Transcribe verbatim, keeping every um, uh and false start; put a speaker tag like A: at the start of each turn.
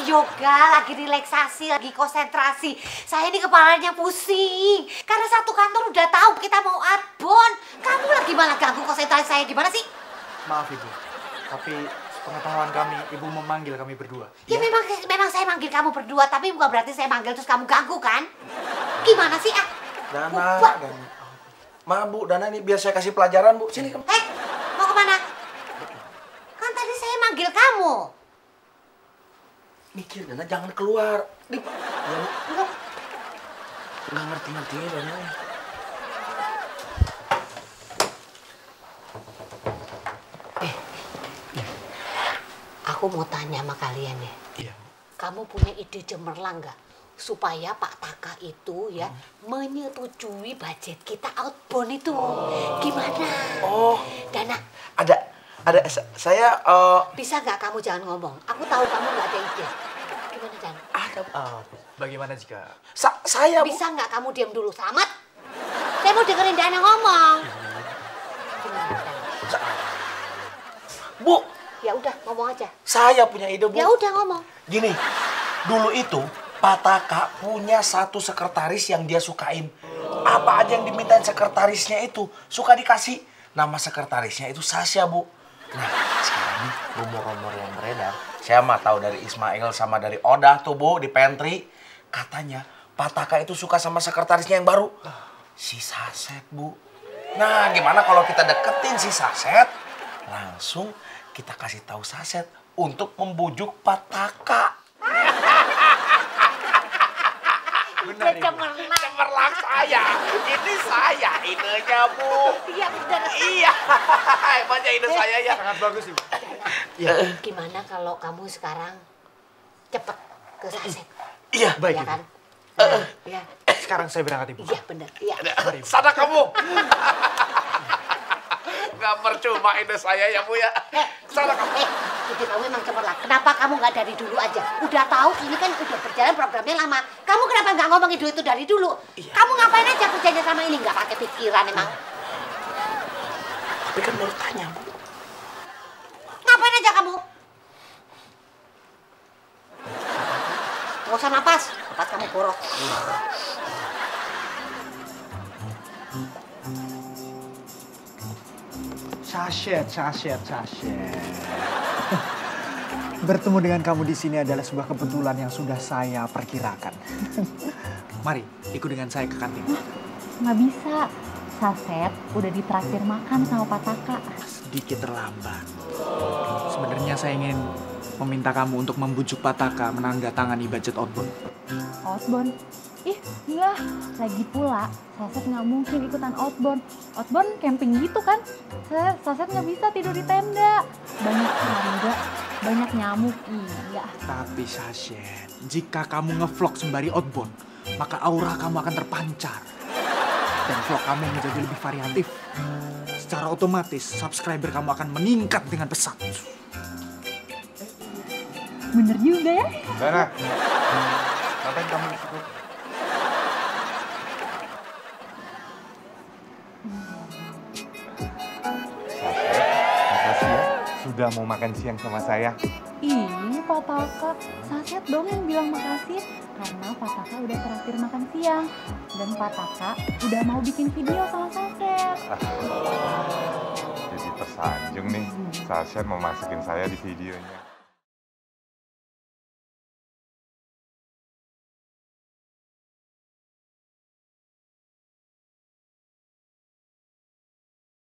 A: yoga, lagi relaksasi, lagi konsentrasi. Saya ini kepalanya pusing. Karena satu kantor udah tahu kita mau outbound. Kamu lagi malah ganggu konsentrasi saya, gimana sih?
B: Maaf Ibu, tapi pengetahuan kami, Ibu memanggil kami berdua.
A: Ya, ya memang memang saya manggil kamu berdua, tapi bukan berarti saya manggil terus kamu ganggu kan? Gimana sih ah?
C: Dana, Dana. Ma Bu, Dana ini biar saya kasih pelajaran Bu. Sini kamu.
A: Eh, mau kemana? Kan tadi saya manggil kamu.
C: Mikir Dana, jangan keluar. Di, ya Bu. Nggak ngerti-ngerti Dana.
A: Eh, aku mau tanya sama kalian ya.
C: Iya.
A: Kamu punya ide cemerlang nggak? Supaya Pak Taka itu ya hmm. menyetujui budget kita outbound itu. Gimana?
C: Oh.
A: Dana.
C: Ada, ada, saya... Uh...
A: Bisa nggak kamu jangan ngomong? Aku tahu kamu nggak ada ide. Gimana, Dana?
B: Ada. Uh, bagaimana jika...
C: Sa saya, Bu.
A: Bisa nggak kamu diam dulu, Selamat? Saya mau dengerin Dana ngomong. Gimana, Dana?
C: Sa Bu.
A: Ya udah, ngomong aja.
C: Saya punya ide, Bu.
A: Ya udah, ngomong.
C: Gini, dulu itu Pak Taka punya satu sekretaris yang dia sukain. Apa aja yang dimintain sekretarisnya itu suka dikasih. Nama sekretarisnya itu Sasha, Bu. Nah, sekarang nih rumor-rumor yang beredar. Saya mah tahu dari Ismail sama dari Odah tuh, Bu, di pantry. Katanya Pak Taka itu suka sama sekretarisnya yang baru. Si Saset, Bu. Nah, gimana kalau kita deketin si Saset? Langsung kita kasih tahu Saset untuk membujuk Pak Taka.
B: Benar,
A: cemerlang.
C: Cemerlang saya. Ini saya idenya, Bu.
A: Iya, benar.
C: Iya. Emangnya ide saya ya.
B: Sangat bagus, Ibu.
A: Ya. Gimana kalau kamu sekarang cepet ke Saset?
C: Iya,
B: baik,
A: ya
B: Ibu.
A: kan? Nah, ya.
B: Sekarang saya berangkat, Ibu.
A: Iya, benar. Iya.
C: Sana kamu. Gak percuma ide saya ya, Bu ya. Sana kamu.
A: Eh, ide kamu memang cemerlang. Kenapa kamu nggak dari dulu aja? Udah tahu ini kan udah berjalan programnya lama. Kamu kenapa nggak ngomong ide itu dari dulu? Iya. Kamu ngapain aja kerjanya sama ini? Nggak pakai pikiran emang.
C: Tapi kan baru tanya, Bu.
A: Ngapain aja kamu? Nggak usah napas. Napas kamu borok.
B: Saset, saset, saset. Bertemu dengan kamu di sini adalah sebuah kebetulan yang sudah saya perkirakan. Mari, ikut dengan saya ke kantin.
D: Nggak bisa. Saset udah ditraktir makan sama Pak Taka.
B: Sedikit terlambat. Sebenarnya saya ingin meminta kamu untuk membujuk Pak Taka menandatangani budget outbound.
D: Outbound? Ih, enggak. Lagi pula, Saset nggak mungkin ikutan outbound. Outbound camping gitu kan? Saset nggak bisa tidur di tenda. Banyak serangga, banyak nyamuk. Iya.
B: Tapi Saset, jika kamu ngevlog sembari outbound, maka aura kamu akan terpancar. Dan vlog kamu menjadi lebih variatif. Secara otomatis, subscriber kamu akan meningkat dengan pesat.
D: Bener juga ya?
E: Dana, ngapain kamu di situ? Makasih ya, sudah mau makan siang sama saya.
D: Ih, Pak Taka, Saset dong yang bilang makasih. Karena Pak Taka udah terakhir makan siang. Dan Pak Taka udah mau bikin video sama Saset.
E: Jadi tersanjung nih, Sasha mau masukin saya di videonya.